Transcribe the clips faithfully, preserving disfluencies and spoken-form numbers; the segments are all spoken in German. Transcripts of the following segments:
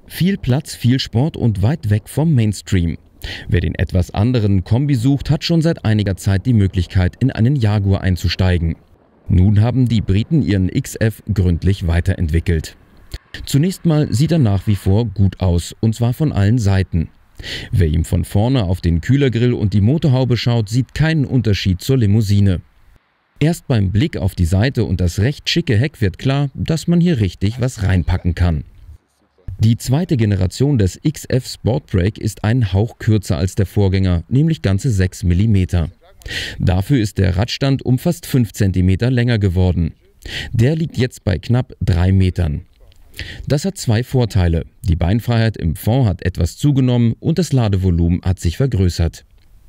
Viel Platz, viel Sport und weit weg vom Mainstream. Wer den etwas anderen Kombi sucht, hat schon seit einiger Zeit die Möglichkeit, in einen Jaguar einzusteigen. Nun haben die Briten ihren X F gründlich weiterentwickelt. Zunächst mal sieht er nach wie vor gut aus, und zwar von allen Seiten. Wer ihm von vorne auf den Kühlergrill und die Motorhaube schaut, sieht keinen Unterschied zur Limousine. Erst beim Blick auf die Seite und das recht schicke Heck wird klar, dass man hier richtig was reinpacken kann. Die zweite Generation des X F Sportbrake ist einen Hauch kürzer als der Vorgänger, nämlich ganze sechs Millimeter. Dafür ist der Radstand um fast fünf Zentimeter länger geworden. Der liegt jetzt bei knapp drei Metern. Das hat zwei Vorteile. Die Beinfreiheit im Fond hat etwas zugenommen und das Ladevolumen hat sich vergrößert.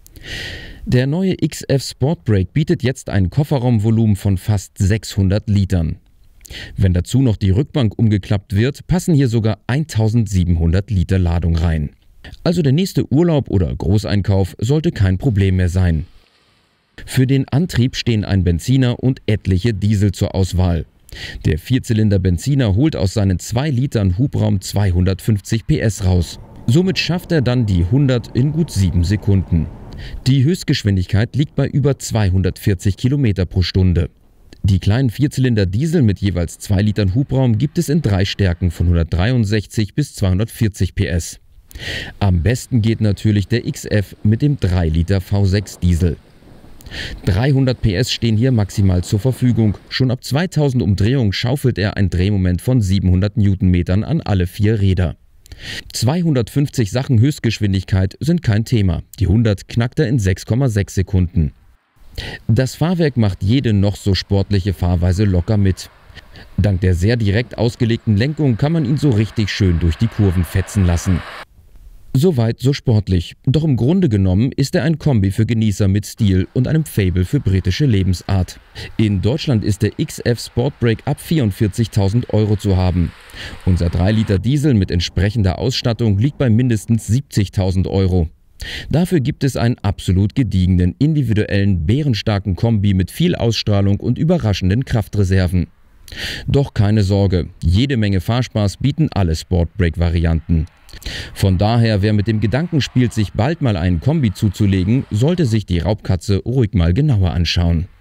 Der neue X F Sportbrake bietet jetzt ein Kofferraumvolumen von fast sechshundert Litern. Wenn dazu noch die Rückbank umgeklappt wird, passen hier sogar eintausendsiebenhundert Liter Ladung rein. Also der nächste Urlaub oder Großeinkauf sollte kein Problem mehr sein. Für den Antrieb stehen ein Benziner und etliche Diesel zur Auswahl. Der Vierzylinder-Benziner holt aus seinen zwei Litern Hubraum zweihundertfünfzig P S raus. Somit schafft er dann die hundert in gut sieben Sekunden. Die Höchstgeschwindigkeit liegt bei über zweihundertvierzig Kilometer pro Stunde. Die kleinen Vierzylinder-Diesel mit jeweils zwei Litern Hubraum gibt es in drei Stärken von hundertdreiundsechzig bis zweihundertvierzig P S. Am besten geht natürlich der X F mit dem drei Liter V sechs Diesel. dreihundert P S stehen hier maximal zur Verfügung. Schon ab zweitausend Umdrehungen schaufelt er ein Drehmoment von siebenhundert Newtonmetern an alle vier Räder. zweihundertfünfzig Sachen Höchstgeschwindigkeit sind kein Thema. Die hundert knackt er in sechs Komma sechs Sekunden. Das Fahrwerk macht jede noch so sportliche Fahrweise locker mit. Dank der sehr direkt ausgelegten Lenkung kann man ihn so richtig schön durch die Kurven fetzen lassen. Soweit so sportlich, doch im Grunde genommen ist er ein Kombi für Genießer mit Stil und einem Faible für britische Lebensart. In Deutschland ist der X F Sportbrake ab vierundvierzigtausend Euro zu haben. Unser drei Liter Diesel mit entsprechender Ausstattung liegt bei mindestens siebzigtausend Euro. Dafür gibt es einen absolut gediegenen, individuellen, bärenstarken Kombi mit viel Ausstrahlung und überraschenden Kraftreserven. Doch keine Sorge, jede Menge Fahrspaß bieten alle Sportbrake-Varianten. Von daher, wer mit dem Gedanken spielt, sich bald mal einen Kombi zuzulegen, sollte sich die Raubkatze ruhig mal genauer anschauen.